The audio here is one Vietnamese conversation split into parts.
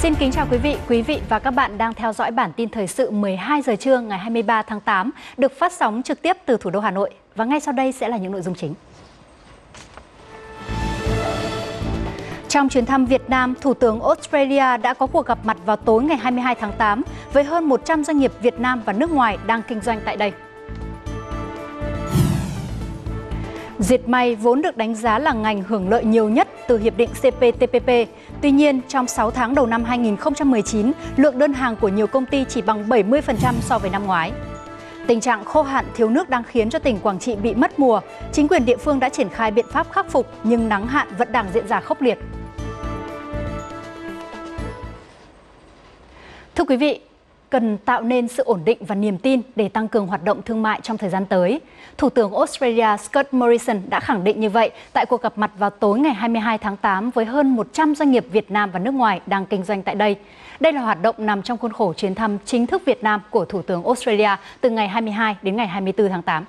Xin kính chào quý vị và các bạn đang theo dõi bản tin thời sự 12 giờ trưa ngày 23 tháng 8 được phát sóng trực tiếp từ thủ đô Hà Nội. Và ngay sau đây sẽ là những nội dung chính. Trong chuyến thăm Việt Nam, Thủ tướng Australia đã có cuộc gặp mặt vào tối ngày 22 tháng 8 với hơn 100 doanh nghiệp Việt Nam và nước ngoài đang kinh doanh tại đây. Dệt may vốn được đánh giá là ngành hưởng lợi nhiều nhất từ Hiệp định CPTPP. Tuy nhiên, trong 6 tháng đầu năm 2019, lượng đơn hàng của nhiều công ty chỉ bằng 70% so với năm ngoái. Tình trạng khô hạn thiếu nước đang khiến cho tỉnh Quảng Trị bị mất mùa. Chính quyền địa phương đã triển khai biện pháp khắc phục nhưng nắng hạn vẫn đang diễn ra khốc liệt. Thưa quý vị, cần tạo nên sự ổn định và niềm tin để tăng cường hoạt động thương mại trong thời gian tới. Thủ tướng Australia Scott Morrison đã khẳng định như vậy tại cuộc gặp mặt vào tối ngày 22 tháng 8 với hơn 100 doanh nghiệp Việt Nam và nước ngoài đang kinh doanh tại đây. Đây là hoạt động nằm trong khuôn khổ chuyến thăm chính thức Việt Nam của Thủ tướng Australia từ ngày 22 đến ngày 24 tháng 8.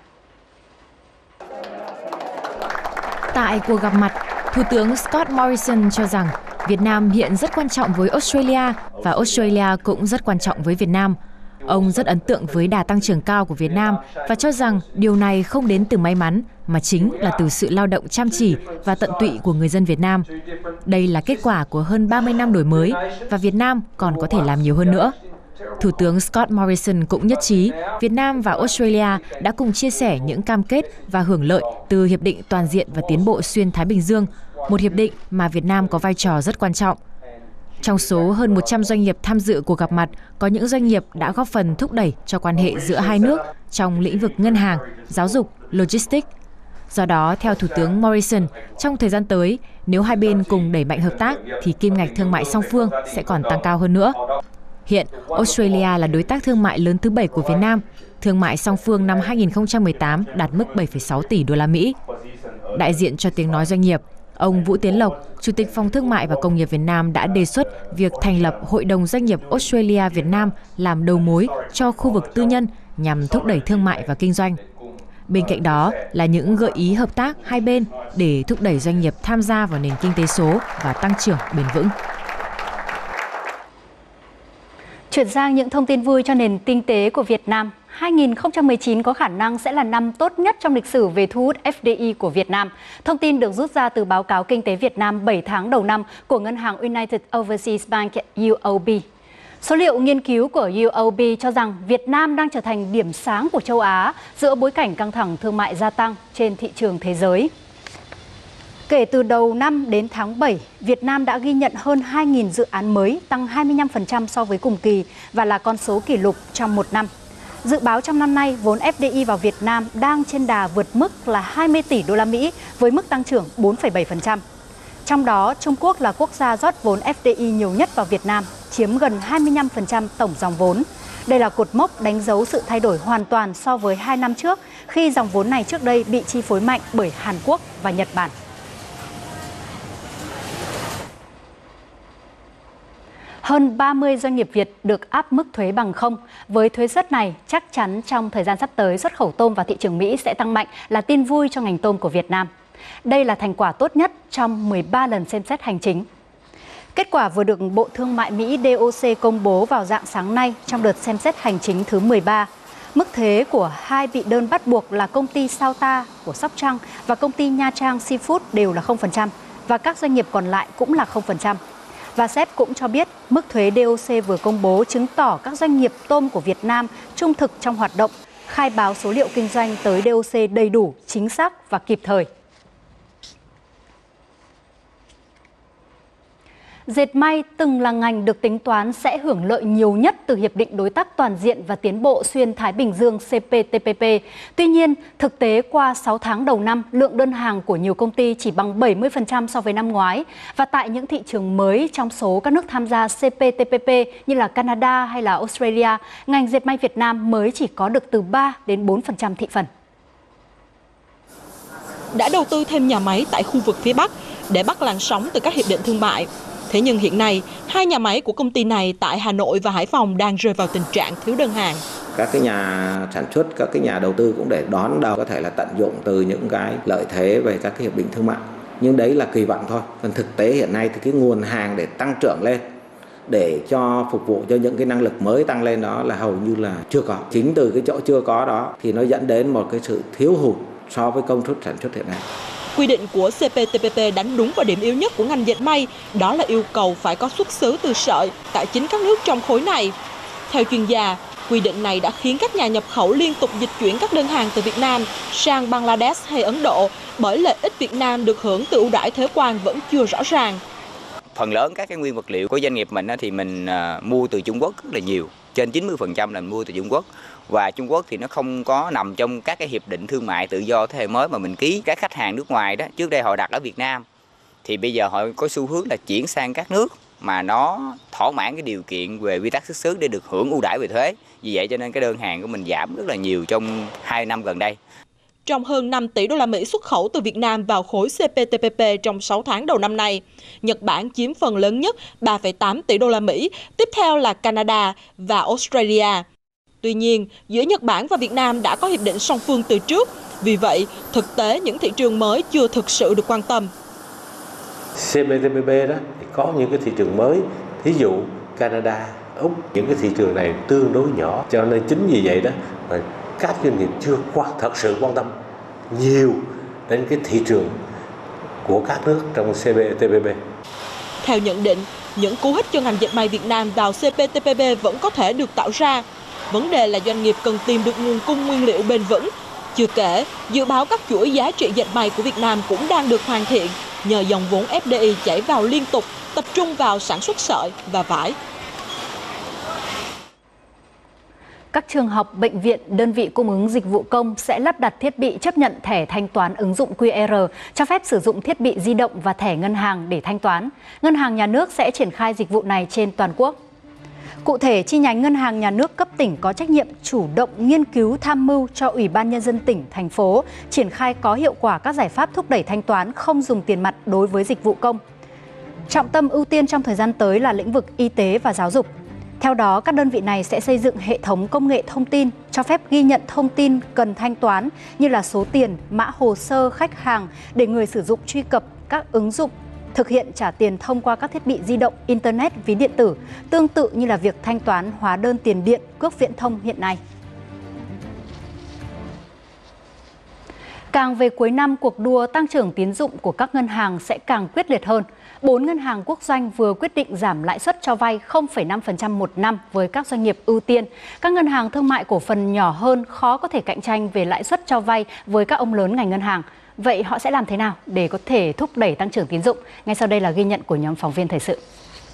Tại cuộc gặp mặt, Thủ tướng Scott Morrison cho rằng Việt Nam hiện rất quan trọng với Australia và Australia cũng rất quan trọng với Việt Nam. Ông rất ấn tượng với đà tăng trưởng cao của Việt Nam và cho rằng điều này không đến từ may mắn mà chính là từ sự lao động chăm chỉ và tận tụy của người dân Việt Nam. Đây là kết quả của hơn 30 năm đổi mới và Việt Nam còn có thể làm nhiều hơn nữa. Thủ tướng Scott Morrison cũng nhất trí Việt Nam và Australia đã cùng chia sẻ những cam kết và hưởng lợi từ Hiệp định Toàn diện và Tiến bộ Xuyên Thái Bình Dương, một hiệp định mà Việt Nam có vai trò rất quan trọng. Trong số hơn 100 doanh nghiệp tham dự cuộc gặp mặt, có những doanh nghiệp đã góp phần thúc đẩy cho quan hệ giữa hai nước trong lĩnh vực ngân hàng, giáo dục, logistics. Do đó, theo Thủ tướng Morrison, trong thời gian tới, nếu hai bên cùng đẩy mạnh hợp tác thì kim ngạch thương mại song phương sẽ còn tăng cao hơn nữa. Hiện, Australia là đối tác thương mại lớn thứ 7 của Việt Nam. Thương mại song phương năm 2018 đạt mức 7,6 tỷ đô la Mỹ. Đại diện cho tiếng nói doanh nghiệp, ông Vũ Tiến Lộc, Chủ tịch Phòng Thương mại và Công nghiệp Việt Nam đã đề xuất việc thành lập Hội đồng Doanh nghiệp Australia Việt Nam làm đầu mối cho khu vực tư nhân nhằm thúc đẩy thương mại và kinh doanh. Bên cạnh đó là những gợi ý hợp tác hai bên để thúc đẩy doanh nghiệp tham gia vào nền kinh tế số và tăng trưởng bền vững. Chuyển sang những thông tin vui cho nền kinh tế của Việt Nam. 2019 có khả năng sẽ là năm tốt nhất trong lịch sử về thu hút FDI của Việt Nam. Thông tin được rút ra từ báo cáo kinh tế Việt Nam 7 tháng đầu năm của Ngân hàng United Overseas Bank UOB. Số liệu nghiên cứu của UOB cho rằng Việt Nam đang trở thành điểm sáng của châu Á giữa bối cảnh căng thẳng thương mại gia tăng trên thị trường thế giới. Kể từ đầu năm đến tháng 7, Việt Nam đã ghi nhận hơn 2.000 dự án mới, tăng 25% so với cùng kỳ và là con số kỷ lục trong một năm. Dự báo trong năm nay, vốn FDI vào Việt Nam đang trên đà vượt mức là 20 tỷ đô la Mỹ với mức tăng trưởng 4,7%. Trong đó, Trung Quốc là quốc gia rót vốn FDI nhiều nhất vào Việt Nam, chiếm gần 25% tổng dòng vốn. Đây là cột mốc đánh dấu sự thay đổi hoàn toàn so với 2 năm trước, khi dòng vốn này trước đây bị chi phối mạnh bởi Hàn Quốc và Nhật Bản. Hơn 30 doanh nghiệp Việt được áp mức thuế bằng không. Với thuế suất này, chắc chắn trong thời gian sắp tới xuất khẩu tôm vào thị trường Mỹ sẽ tăng mạnh là tin vui cho ngành tôm của Việt Nam. Đây là thành quả tốt nhất trong 13 lần xem xét hành chính. Kết quả vừa được Bộ Thương mại Mỹ DOC công bố vào rạng sáng nay trong đợt xem xét hành chính thứ 13. Mức thuế của hai bị đơn bắt buộc là công ty Sao Ta của Sóc Trăng và công ty Nha Trang Seafood đều là 0% và các doanh nghiệp còn lại cũng là 0%. Và SEP cũng cho biết mức thuế DOC vừa công bố chứng tỏ các doanh nghiệp tôm của Việt Nam trung thực trong hoạt động, khai báo số liệu kinh doanh tới DOC đầy đủ, chính xác và kịp thời. Dệt may từng là ngành được tính toán sẽ hưởng lợi nhiều nhất từ Hiệp định Đối tác Toàn diện và Tiến bộ Xuyên Thái Bình Dương CPTPP. Tuy nhiên, thực tế qua 6 tháng đầu năm, lượng đơn hàng của nhiều công ty chỉ bằng 70% so với năm ngoái. Và tại những thị trường mới trong số các nước tham gia CPTPP như là Canada hay là Australia, ngành dệt may Việt Nam mới chỉ có được từ 3 đến 4% thị phần. Đã đầu tư thêm nhà máy tại khu vực phía Bắc để bắt làn sóng từ các hiệp định thương mại. Thế nhưng hiện nay, hai nhà máy của công ty này tại Hà Nội và Hải Phòng đang rơi vào tình trạng thiếu đơn hàng. Các cái nhà sản xuất, các cái nhà đầu tư cũng để đón đầu có thể là tận dụng từ những cái lợi thế về các cái hiệp định thương mại. Nhưng đấy là kỳ vọng thôi. Còn thực tế hiện nay thì cái nguồn hàng để tăng trưởng lên để cho phục vụ cho những cái năng lực mới tăng lên đó là hầu như là chưa có. Chính từ cái chỗ chưa có đó thì nó dẫn đến một cái sự thiếu hụt so với công suất sản xuất hiện nay. Quy định của CPTPP đánh đúng vào điểm yếu nhất của ngành dệt may, đó là yêu cầu phải có xuất xứ từ sợi tại chính các nước trong khối này. Theo chuyên gia, quy định này đã khiến các nhà nhập khẩu liên tục dịch chuyển các đơn hàng từ Việt Nam sang Bangladesh hay Ấn Độ, bởi lợi ích Việt Nam được hưởng từ ưu đãi thuế quan vẫn chưa rõ ràng. Phần lớn các cái nguyên vật liệu của doanh nghiệp mình thì mình mua từ Trung Quốc rất là nhiều, trên 90% là mua từ Trung Quốc. Và Trung Quốc thì nó không có nằm trong các cái hiệp định thương mại tự do thế hệ mới mà mình ký. Các khách hàng nước ngoài đó, trước đây họ đặt ở Việt Nam, thì bây giờ họ có xu hướng là chuyển sang các nước mà nó thỏa mãn cái điều kiện về quy tắc xuất xứ để được hưởng ưu đãi về thuế. Vì vậy cho nên cái đơn hàng của mình giảm rất là nhiều trong 2 năm gần đây. Trong hơn 5 tỷ đô la Mỹ xuất khẩu từ Việt Nam vào khối CPTPP trong 6 tháng đầu năm nay, Nhật Bản chiếm phần lớn nhất 3,8 tỷ đô la Mỹ, tiếp theo là Canada và Australia. Tuy nhiên, giữa Nhật Bản và Việt Nam đã có hiệp định song phương từ trước, vì vậy thực tế những thị trường mới chưa thực sự được quan tâm. CPTPP đó thì có những cái thị trường mới, thí dụ Canada, Úc, những cái thị trường này tương đối nhỏ, cho nên chính vì vậy đó mà các doanh nghiệp chưa thật sự quan tâm nhiều đến cái thị trường của các nước trong CPTPP. Theo nhận định, những cú hích cho ngành dệt may Việt Nam vào CPTPP vẫn có thể được tạo ra. Vấn đề là doanh nghiệp cần tìm được nguồn cung nguyên liệu bền vững. Chưa kể, dự báo các chuỗi giá trị dệt may của Việt Nam cũng đang được hoàn thiện nhờ dòng vốn FDI chảy vào liên tục, tập trung vào sản xuất sợi và vải. Các trường học, bệnh viện, đơn vị cung ứng dịch vụ công sẽ lắp đặt thiết bị chấp nhận thẻ thanh toán ứng dụng QR, cho phép sử dụng thiết bị di động và thẻ ngân hàng để thanh toán. Ngân hàng Nhà nước sẽ triển khai dịch vụ này trên toàn quốc. Cụ thể, chi nhánh Ngân hàng Nhà nước cấp tỉnh có trách nhiệm chủ động nghiên cứu tham mưu cho Ủy ban Nhân dân tỉnh, thành phố triển khai có hiệu quả các giải pháp thúc đẩy thanh toán không dùng tiền mặt đối với dịch vụ công. Trọng tâm ưu tiên trong thời gian tới là lĩnh vực y tế và giáo dục. Theo đó, các đơn vị này sẽ xây dựng hệ thống công nghệ thông tin cho phép ghi nhận thông tin cần thanh toán như là số tiền, mã hồ sơ khách hàng để người sử dụng truy cập các ứng dụng, thực hiện trả tiền thông qua các thiết bị di động, Internet, ví điện tử, tương tự như là việc thanh toán hóa đơn tiền điện, cước viễn thông hiện nay. Càng về cuối năm, cuộc đua tăng trưởng tín dụng của các ngân hàng sẽ càng quyết liệt hơn. 4 ngân hàng quốc doanh vừa quyết định giảm lãi suất cho vay 0,5% một năm với các doanh nghiệp ưu tiên. Các ngân hàng thương mại cổ phần nhỏ hơn khó có thể cạnh tranh về lãi suất cho vay với các ông lớn ngành ngân hàng. Vậy họ sẽ làm thế nào để có thể thúc đẩy tăng trưởng tín dụng? Ngay sau đây là ghi nhận của nhóm phóng viên thời sự.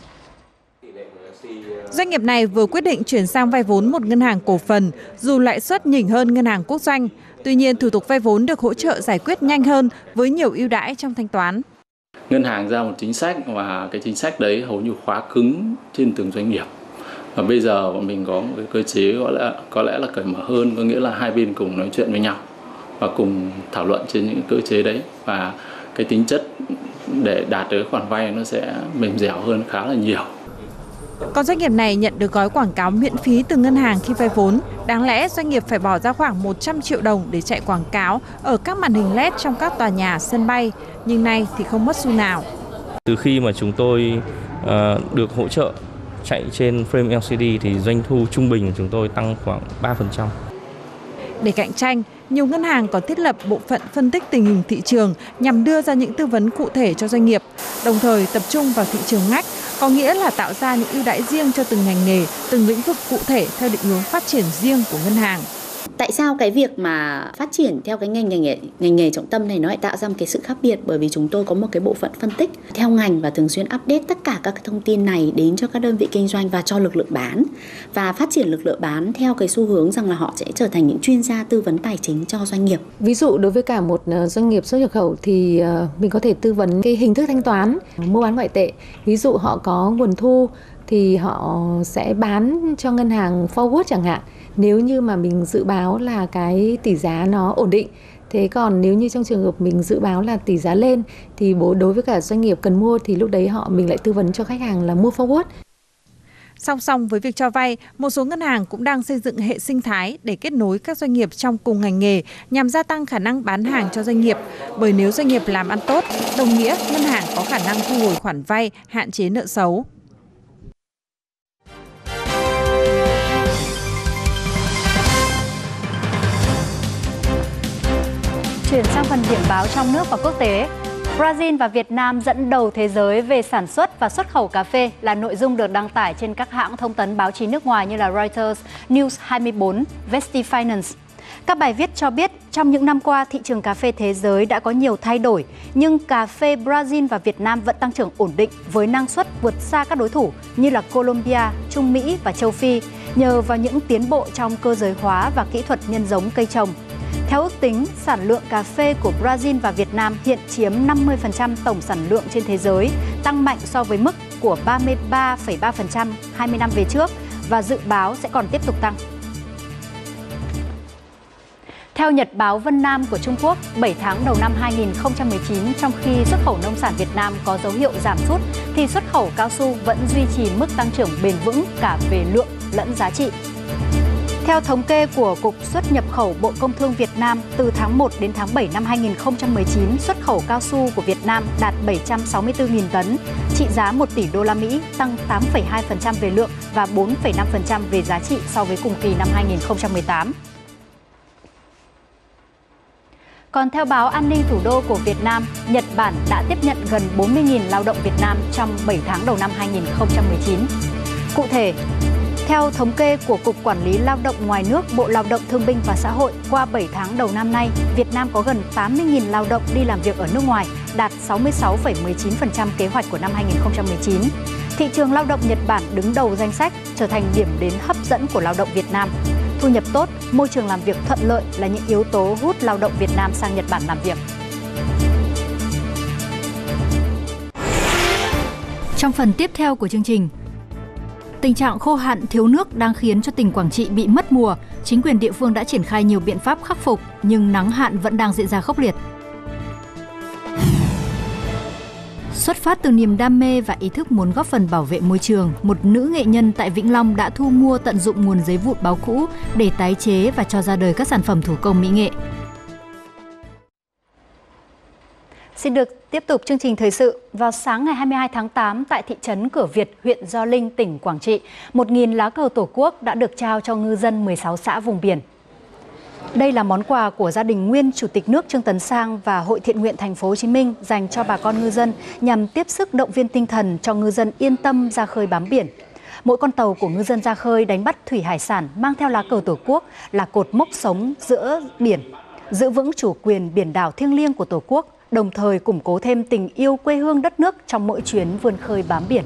Doanh nghiệp này vừa quyết định chuyển sang vay vốn một ngân hàng cổ phần, dù lãi suất nhỉnh hơn ngân hàng quốc doanh. Tuy nhiên, thủ tục vay vốn được hỗ trợ giải quyết nhanh hơn với nhiều ưu đãi trong thanh toán. Ngân hàng ra một chính sách và cái chính sách đấy hầu như khóa cứng trên từng doanh nghiệp. Và bây giờ bọn mình có một cái cơ chế có lẽ là cởi mở hơn, có nghĩa là hai bên cùng nói chuyện với nhau và cùng thảo luận trên những cơ chế đấy, và cái tính chất để đạt được khoản vay nó sẽ mềm dẻo hơn khá là nhiều. Còn doanh nghiệp này nhận được gói quảng cáo miễn phí từ ngân hàng khi vay vốn. Đáng lẽ doanh nghiệp phải bỏ ra khoảng 100 triệu đồng để chạy quảng cáo ở các màn hình LED trong các tòa nhà, sân bay, nhưng nay thì không mất xu nào. Từ khi mà chúng tôi được hỗ trợ chạy trên frame LCD thì doanh thu trung bình của chúng tôi tăng khoảng 3%. Để cạnh tranh, nhiều ngân hàng còn thiết lập bộ phận phân tích tình hình thị trường nhằm đưa ra những tư vấn cụ thể cho doanh nghiệp, đồng thời tập trung vào thị trường ngách, có nghĩa là tạo ra những ưu đãi riêng cho từng ngành nghề, từng lĩnh vực cụ thể theo định hướng phát triển riêng của ngân hàng. Tại sao cái việc mà phát triển theo cái ngành nghề trọng tâm này nó lại tạo ra một cái sự khác biệt? Bởi vì chúng tôi có một cái bộ phận phân tích theo ngành và thường xuyên update tất cả các cái thông tin này đến cho các đơn vị kinh doanh và cho lực lượng bán, và phát triển lực lượng bán theo cái xu hướng rằng là họ sẽ trở thành những chuyên gia tư vấn tài chính cho doanh nghiệp. Ví dụ đối với cả một doanh nghiệp xuất nhập khẩu thì mình có thể tư vấn cái hình thức thanh toán, mua bán ngoại tệ. Ví dụ họ có nguồn thu thì họ sẽ bán cho ngân hàng forward chẳng hạn, nếu như mà mình dự báo là cái tỷ giá nó ổn định. Thế còn nếu như trong trường hợp mình dự báo là tỷ giá lên thì đối với cả doanh nghiệp cần mua thì lúc đấy mình lại tư vấn cho khách hàng là mua forward. Song song với việc cho vay, một số ngân hàng cũng đang xây dựng hệ sinh thái để kết nối các doanh nghiệp trong cùng ngành nghề nhằm gia tăng khả năng bán hàng cho doanh nghiệp. Bởi nếu doanh nghiệp làm ăn tốt, đồng nghĩa ngân hàng có khả năng thu hồi khoản vay, hạn chế nợ xấu. Chuyển sang phần điểm báo trong nước và quốc tế. Brazil và Việt Nam dẫn đầu thế giới về sản xuất và xuất khẩu cà phê là nội dung được đăng tải trên các hãng thông tấn báo chí nước ngoài như là Reuters, News 24, Vesti Finance. Các bài viết cho biết trong những năm qua, thị trường cà phê thế giới đã có nhiều thay đổi, nhưng cà phê Brazil và Việt Nam vẫn tăng trưởng ổn định với năng suất vượt xa các đối thủ như là Colombia, Trung Mỹ và châu Phi, nhờ vào những tiến bộ trong cơ giới hóa và kỹ thuật nhân giống cây trồng. Theo ước tính, sản lượng cà phê của Brazil và Việt Nam hiện chiếm 50% tổng sản lượng trên thế giới, tăng mạnh so với mức của 33,3% 20 năm về trước và dự báo sẽ còn tiếp tục tăng. Theo Nhật báo Vân Nam của Trung Quốc, 7 tháng đầu năm 2019, trong khi xuất khẩu nông sản Việt Nam có dấu hiệu giảm sút, thì xuất khẩu cao su vẫn duy trì mức tăng trưởng bền vững cả về lượng lẫn giá trị. Theo thống kê của Cục Xuất nhập khẩu Bộ Công Thương Việt Nam, từ tháng 1 đến tháng 7 năm 2019, xuất khẩu cao su của Việt Nam đạt 764.000 tấn, trị giá 1 tỷ đô la Mỹ, tăng 8,2% về lượng và 4,5% về giá trị so với cùng kỳ năm 2018. Còn theo báo An ninh Thủ đô của Việt Nam, Nhật Bản đã tiếp nhận gần 40.000 lao động Việt Nam trong 7 tháng đầu năm 2019. Cụ thể, theo thống kê của Cục Quản lý Lao động Ngoài nước, Bộ Lao động Thương binh và Xã hội, qua 7 tháng đầu năm nay, Việt Nam có gần 80.000 lao động đi làm việc ở nước ngoài, đạt 66,19% kế hoạch của năm 2019. Thị trường lao động Nhật Bản đứng đầu danh sách, trở thành điểm đến hấp dẫn của lao động Việt Nam. Thu nhập tốt, môi trường làm việc thuận lợi là những yếu tố hút lao động Việt Nam sang Nhật Bản làm việc. Trong phần tiếp theo của chương trình, tình trạng khô hạn thiếu nước đang khiến cho tỉnh Quảng Trị bị mất mùa. Chính quyền địa phương đã triển khai nhiều biện pháp khắc phục, nhưng nắng hạn vẫn đang diễn ra khốc liệt. Xuất phát từ niềm đam mê và ý thức muốn góp phần bảo vệ môi trường, một nữ nghệ nhân tại Vĩnh Long đã thu mua tận dụng nguồn giấy vụn báo cũ để tái chế và cho ra đời các sản phẩm thủ công mỹ nghệ. Xin được tiếp tục chương trình thời sự. Vào sáng ngày 22 tháng 8 tại thị trấn Cửa Việt, huyện Gio Linh, tỉnh Quảng Trị, 1.000 lá cờ Tổ quốc đã được trao cho ngư dân 16 xã vùng biển. Đây là món quà của gia đình nguyên Chủ tịch nước Trương Tấn Sang và Hội Thiện nguyện Thành phố Hồ Chí Minh dành cho bà con ngư dân nhằm tiếp sức động viên tinh thần cho ngư dân yên tâm ra khơi bám biển. Mỗi con tàu của ngư dân ra khơi đánh bắt thủy hải sản mang theo lá cờ Tổ quốc là cột mốc sống giữa biển, giữ vững chủ quyền biển đảo thiêng liêng của Tổ quốc, đồng thời củng cố thêm tình yêu quê hương đất nước trong mỗi chuyến vươn khơi bám biển.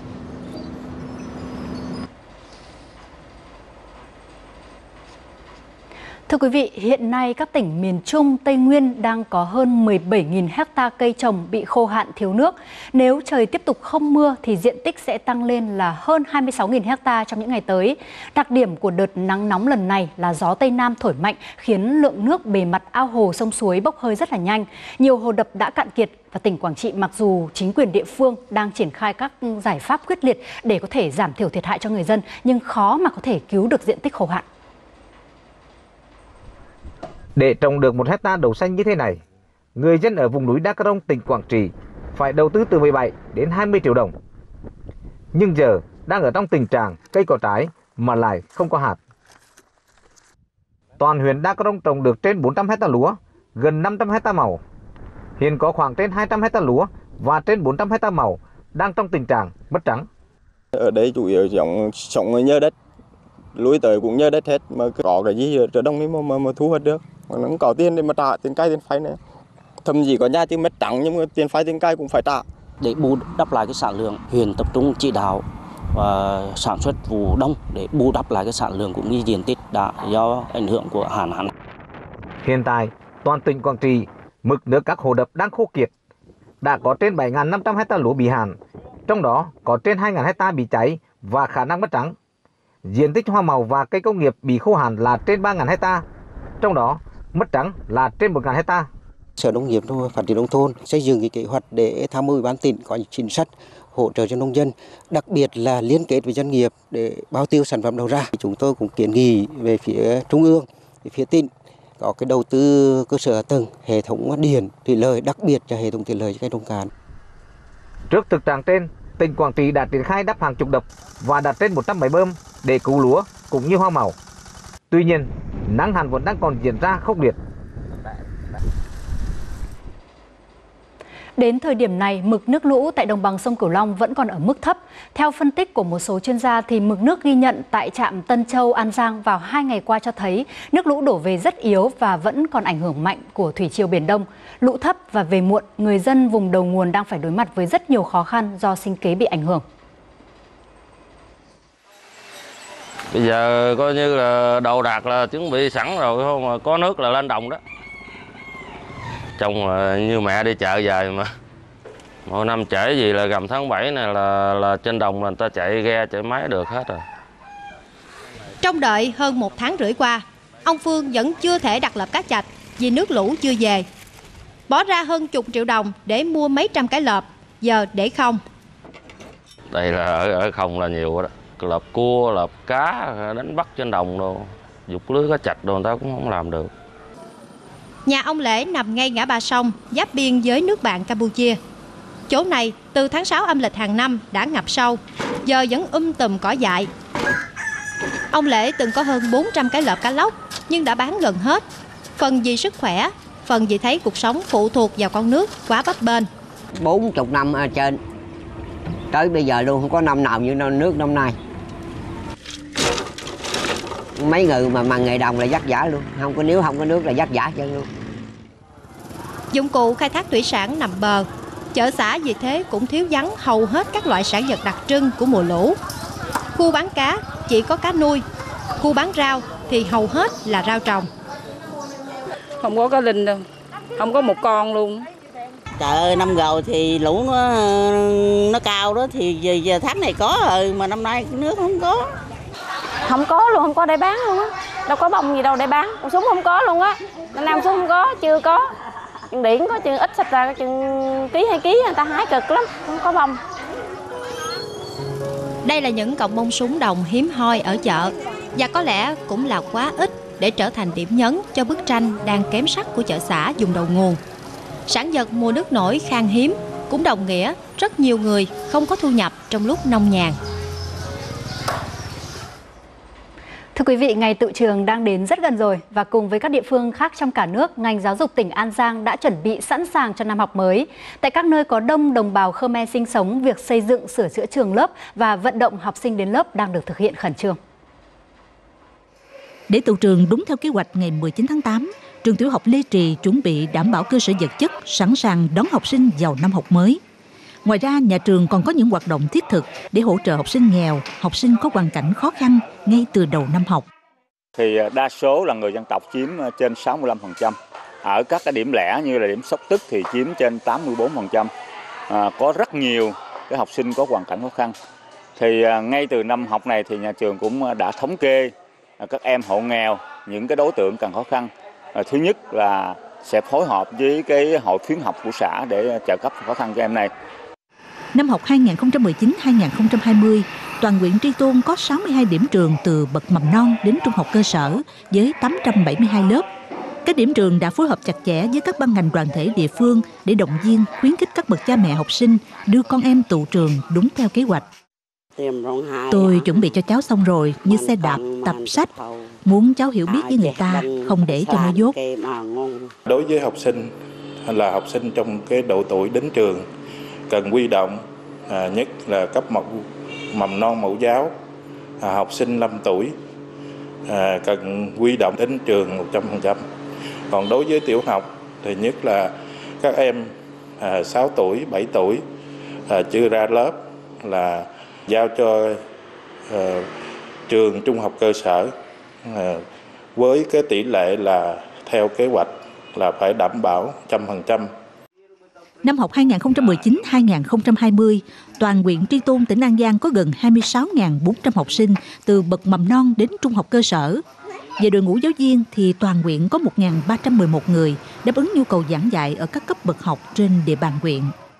Thưa quý vị, hiện nay các tỉnh miền Trung, Tây Nguyên đang có hơn 17.000 ha cây trồng bị khô hạn thiếu nước. Nếu trời tiếp tục không mưa thì diện tích sẽ tăng lên là hơn 26.000 ha trong những ngày tới. Đặc điểm của đợt nắng nóng lần này là gió Tây Nam thổi mạnh khiến lượng nước bề mặt ao hồ sông suối bốc hơi rất là nhanh. Nhiều hồ đập đã cạn kiệt và tỉnh Quảng Trị mặc dù chính quyền địa phương đang triển khai các giải pháp quyết liệt để có thể giảm thiểu thiệt hại cho người dân nhưng khó mà có thể cứu được diện tích khô hạn. Để trồng được 1 hectare đậu xanh như thế này, người dân ở vùng núi Đắk Rông, tỉnh Quảng Trị phải đầu tư từ 17 đến 20 triệu đồng. Nhưng giờ đang ở trong tình trạng cây có trái mà lại không có hạt. Toàn huyện Đắk Rông trồng được trên 400 hectare lúa, gần 500 hectare màu. Hiện có khoảng trên 200 hectare lúa và trên 400 hectare màu đang trong tình trạng mất trắng. Ở đây chủ yếu sống nhờ đất, lúi tới cũng nhờ đất hết, mà có cái gì ở đông ấy mà thu hoạch được. Nó không có tiền để mà trả tiền cai tiền phái này. Thậm chí có nhà chứ mất trắng nhưng mà tiền phái tiền cai cũng phải trả. Để bù đắp lại cái sản lượng, huyện tập trung chỉ đạo và sản xuất vụ đông để bù đắp lại cái sản lượng cũng như diện tích đã do ảnh hưởng của hạn hán. Hiện tại, toàn tỉnh Quảng Trị, mực nước các hồ đập đang khô kiệt. Đã có trên 7.500 hectare lúa bị hạn, trong đó có trên 2.000 hectare bị cháy và khả năng mất trắng. Diện tích hoa màu và cây công nghiệp bị khô hạn là trên 3.000 hectare, trong đó mất trắng là trên 1.000 hectare. Sở Nông nghiệp và Phát triển nông thôn xây dựng cái kế hoạch để tham mưu Ủy ban tỉnh có những chính sách hỗ trợ cho nông dân, đặc biệt là liên kết với doanh nghiệp để bao tiêu sản phẩm đầu ra. Chúng tôi cũng kiến nghị về phía trung ương, về phía tỉnh có cái đầu tư cơ sở hạ tầng, hệ thống điện, thủy lợi, đặc biệt là hệ thống thủy lợi cho cây nông cạn. Trước thực trạng trên, tỉnh Quảng Trị đã triển khai đắp hàng chục đập và đặt trên 100 máy bơm để cứu lúa cũng như hoa màu. Tuy nhiên, nắng hạn vẫn đang còn diễn ra khốc liệt. Đến thời điểm này, mực nước lũ tại đồng bằng sông Cửu Long vẫn còn ở mức thấp. Theo phân tích của một số chuyên gia, thì mực nước ghi nhận tại trạm Tân Châu, An Giang vào 2 ngày qua cho thấy nước lũ đổ về rất yếu và vẫn còn ảnh hưởng mạnh của thủy triều Biển Đông. Lũ thấp và về muộn, người dân vùng đầu nguồn đang phải đối mặt với rất nhiều khó khăn do sinh kế bị ảnh hưởng. Bây giờ coi như là đồ đạc là chuẩn bị sẵn rồi, không mà có nước là lên đồng đó. Trông như mẹ đi chợ về mà mỗi năm trễ gì là rằm tháng 7 này là trên đồng là người ta chạy ghe chạy máy được hết rồi. Trong đợi hơn 1 tháng rưỡi qua, ông Phương vẫn chưa thể đặt lợp cá chạch vì nước lũ chưa về. Bỏ ra hơn chục triệu đồng để mua mấy trăm cái lợp, giờ để không. Đây là ở không là nhiều đó. Lợp cua, lợp cá, đánh bắt trên đồng đồ, dục lưới cá chạch đồ người ta cũng không làm được. Nhà ông Lễ nằm ngay ngã ba sông, giáp biên với nước bạn Campuchia. Chỗ này từ tháng 6 âm lịch hàng năm đã ngập sâu, giờ vẫn tùm cỏ dại. Ông Lễ từng có hơn 400 cái lợp cá lóc nhưng đã bán gần hết. Phần vì sức khỏe, phần vì thấy cuộc sống phụ thuộc vào con nước quá bấp bênh. 40 năm ở trên, tới bây giờ luôn không có năm nào như nước năm nay. Mấy người mà nghề đồng là vất vả luôn, nếu không có nước là vất vả chân luôn. Dụng cụ khai thác thủy sản nằm bờ, chợ xã vì thế cũng thiếu vắng hầu hết các loại sản vật đặc trưng của mùa lũ. Khu bán cá chỉ có cá nuôi, khu bán rau thì hầu hết là rau trồng. Không có cá linh đâu, không có một con luôn. Trời ơi, năm rồi thì lũ nó cao đó thì giờ tháng này có rồi mà năm nay nước không có. Không có luôn, không có để bán luôn á. Đâu có bông gì đâu để bán. Con súng không có luôn á. Năm nay súng không có, chưa có. Chừng điển có chừng ít xịt ra, chừng ký 2 ký người ta hái cực lắm, không có bông. Đây là những cọng bông súng đồng hiếm hoi ở chợ và có lẽ cũng là quá ít để trở thành điểm nhấn cho bức tranh đang kém sắc của chợ xã vùng đầu nguồn. Sản vật mùa nước nổi khan hiếm cũng đồng nghĩa rất nhiều người không có thu nhập trong lúc nông nhàn. Thưa quý vị, ngày tựu trường đang đến rất gần rồi và cùng với các địa phương khác trong cả nước, ngành giáo dục tỉnh An Giang đã chuẩn bị sẵn sàng cho năm học mới. Tại các nơi có đông đồng bào Khmer sinh sống, việc xây dựng, sửa chữa trường lớp và vận động học sinh đến lớp đang được thực hiện khẩn trương. Để tựu trường đúng theo kế hoạch ngày 19 tháng 8, trường tiểu học Lê Trì chuẩn bị đảm bảo cơ sở vật chất, sẵn sàng đón học sinh vào năm học mới. Ngoài ra, nhà trường còn có những hoạt động thiết thực để hỗ trợ học sinh nghèo, học sinh có hoàn cảnh khó khăn ngay từ đầu năm học. Thì đa số là người dân tộc chiếm trên 65%. Ở các cái điểm lẻ như là điểm Sóc Tức thì chiếm trên 84%. Có rất nhiều cái học sinh có hoàn cảnh khó khăn. Thì ngay từ năm học này thì nhà trường cũng đã thống kê các em hộ nghèo, những cái đối tượng cần khó khăn. Thứ nhất là sẽ phối hợp với cái hội khuyến học của xã để trợ cấp khó khăn cho em này. Năm học 2019-2020, toàn huyện Tri Tôn có 62 điểm trường từ bậc mầm non đến trung học cơ sở với 872 lớp. Các điểm trường đã phối hợp chặt chẽ với các ban ngành đoàn thể địa phương để động viên, khuyến khích các bậc cha mẹ học sinh đưa con em tựu trường đúng theo kế hoạch. Tôi chuẩn bị cho cháu xong rồi như xe đạp, tập sách. Muốn cháu hiểu biết với người ta, không để cho nó dốt. Đối với học sinh là học sinh trong cái độ tuổi đến trường, cần huy động nhất là cấp mầm non mẫu giáo, học sinh 5 tuổi cần huy động đến trường 100%. Còn đối với tiểu học thì nhất là các em 6 tuổi, 7 tuổi chưa ra lớp là giao cho trường trung học cơ sở với cái tỷ lệ là theo kế hoạch là phải đảm bảo 100%. Năm học 2019-2020, toàn huyện Tri Tôn, tỉnh An Giang có gần 26.400 học sinh từ bậc mầm non đến trung học cơ sở. Về đội ngũ giáo viên thì toàn huyện có 1.311 người đáp ứng nhu cầu giảng dạy ở các cấp bậc học trên địa bàn huyện.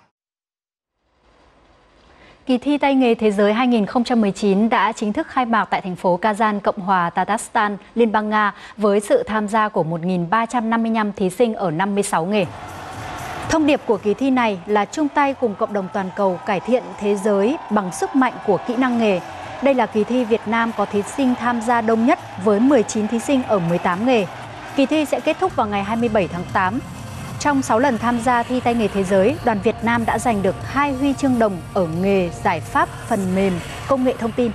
Kỳ thi tay nghề thế giới 2019 đã chính thức khai mạc tại thành phố Kazan, Cộng hòa Tatarstan, Liên bang Nga với sự tham gia của 1.355 thí sinh ở 56 nghề. Thông điệp của kỳ thi này là chung tay cùng cộng đồng toàn cầu cải thiện thế giới bằng sức mạnh của kỹ năng nghề. Đây là kỳ thi Việt Nam có thí sinh tham gia đông nhất với 19 thí sinh ở 18 nghề. Kỳ thi sẽ kết thúc vào ngày 27 tháng 8. trong 6 lần tham gia thi tay nghề thế giới, đoàn Việt Nam đã giành được 2 huy chương đồng ở nghề giải pháp phần mềm công nghệ thông tin.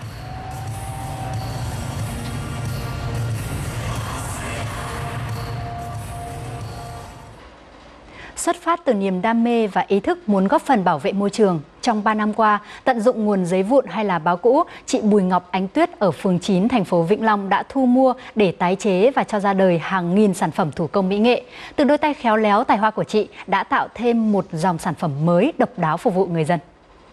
Xuất phát từ niềm đam mê và ý thức muốn góp phần bảo vệ môi trường, trong 3 năm qua, tận dụng nguồn giấy vụn hay là báo cũ, chị Bùi Ngọc Ánh Tuyết ở phường 9, thành phố Vĩnh Long đã thu mua để tái chế và cho ra đời hàng nghìn sản phẩm thủ công mỹ nghệ. Từ đôi tay khéo léo tài hoa của chị đã tạo thêm một dòng sản phẩm mới độc đáo phục vụ người dân.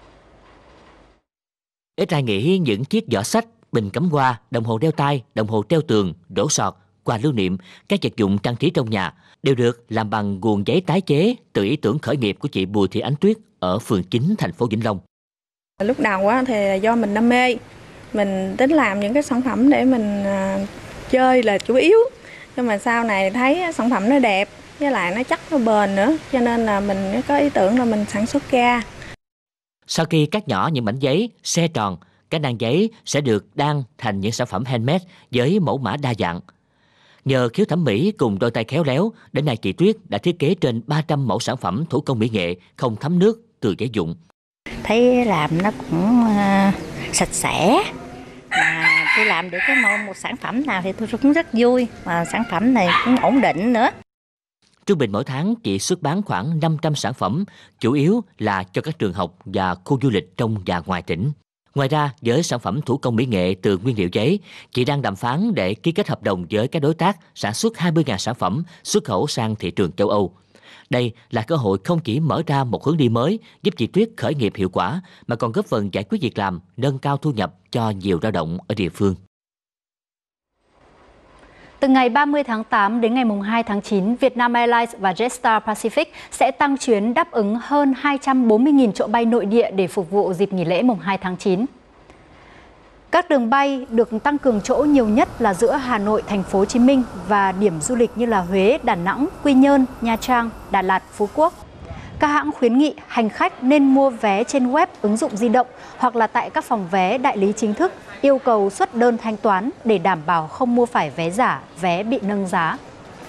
Ít ai nghĩ những chiếc giỏ sách, bình cắm hoa, đồng hồ đeo tay, đồng hồ treo tường, đổ sọt, quà lưu niệm, các vật dụng trang trí trong nhà đều được làm bằng nguồn giấy tái chế từ ý tưởng khởi nghiệp của chị Bùi Thị Ánh Tuyết ở phường 9, thành phố Vĩnh Long. Lúc đầu thì do mình đam mê, mình tính làm những cái sản phẩm để mình chơi là chủ yếu. Nhưng mà sau này thấy sản phẩm nó đẹp, với lại nó chắc, nó bền nữa, cho nên là mình có ý tưởng là mình sản xuất ra. Sau khi cắt nhỏ những mảnh giấy, xe tròn, các nang giấy sẽ được đan thành những sản phẩm handmade với mẫu mã đa dạng. Nhờ khiếu thẩm mỹ cùng đôi tay khéo léo, đến nay chị Tuyết đã thiết kế trên 300 mẫu sản phẩm thủ công mỹ nghệ không thấm nước từ giấy vụn. Thấy làm nó cũng sạch sẽ, mà tôi làm được một sản phẩm nào thì tôi cũng rất vui, mà sản phẩm này cũng ổn định nữa. Trung bình mỗi tháng chị xuất bán khoảng 500 sản phẩm, chủ yếu là cho các trường học và khu du lịch trong và ngoài tỉnh. Ngoài ra, với sản phẩm thủ công mỹ nghệ từ nguyên liệu giấy, chị đang đàm phán để ký kết hợp đồng với các đối tác sản xuất 20.000 sản phẩm xuất khẩu sang thị trường châu Âu. Đây là cơ hội không chỉ mở ra một hướng đi mới giúp chị Tuyết khởi nghiệp hiệu quả, mà còn góp phần giải quyết việc làm, nâng cao thu nhập cho nhiều lao động ở địa phương. Từ ngày 30 tháng 8 đến ngày 2 tháng 9, Vietnam Airlines và Jetstar Pacific sẽ tăng chuyến đáp ứng hơn 240.000 chỗ bay nội địa để phục vụ dịp nghỉ lễ mùng 2 tháng 9. Các đường bay được tăng cường chỗ nhiều nhất là giữa Hà Nội, Thành phố Hồ Chí Minh và điểm du lịch như là Huế, Đà Nẵng, Quy Nhơn, Nha Trang, Đà Lạt, Phú Quốc. Các hãng khuyến nghị hành khách nên mua vé trên web, ứng dụng di động hoặc là tại các phòng vé đại lý chính thức, yêu cầu xuất đơn thanh toán để đảm bảo không mua phải vé giả, vé bị nâng giá.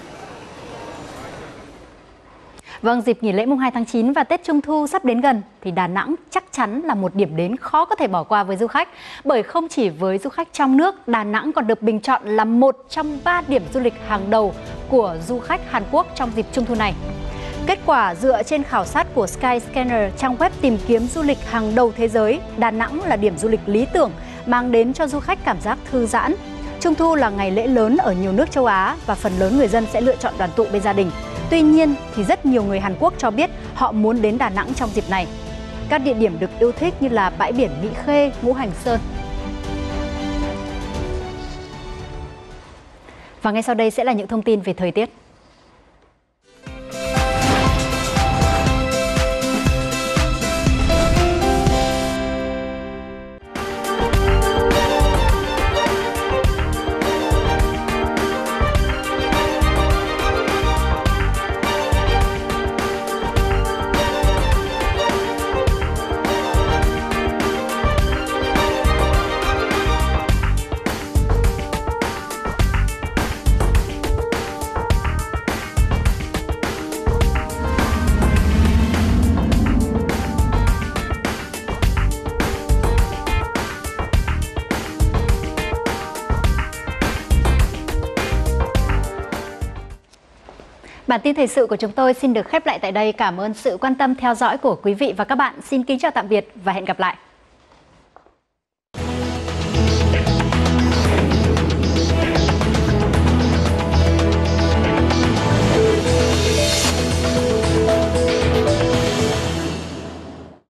Vâng, dịp nghỉ lễ mùng 2 tháng 9 và Tết Trung Thu sắp đến gần thì Đà Nẵng chắc chắn là một điểm đến khó có thể bỏ qua với du khách. Bởi không chỉ với du khách trong nước, Đà Nẵng còn được bình chọn là một trong 3 điểm du lịch hàng đầu của du khách Hàn Quốc trong dịp Trung Thu này. Kết quả dựa trên khảo sát của Skyscanner, trang web tìm kiếm du lịch hàng đầu thế giới, Đà Nẵng là điểm du lịch lý tưởng, mang đến cho du khách cảm giác thư giãn. Trung Thu là ngày lễ lớn ở nhiều nước châu Á và phần lớn người dân sẽ lựa chọn đoàn tụ bên gia đình. Tuy nhiên thì rất nhiều người Hàn Quốc cho biết họ muốn đến Đà Nẵng trong dịp này. Các địa điểm được yêu thích như là bãi biển Mỹ Khê, Ngũ Hành Sơn. Và ngay sau đây sẽ là những thông tin về thời tiết. Bản tin thời sự của chúng tôi xin được khép lại tại đây. Cảm ơn sự quan tâm theo dõi của quý vị và các bạn. Xin kính chào tạm biệt và hẹn gặp lại.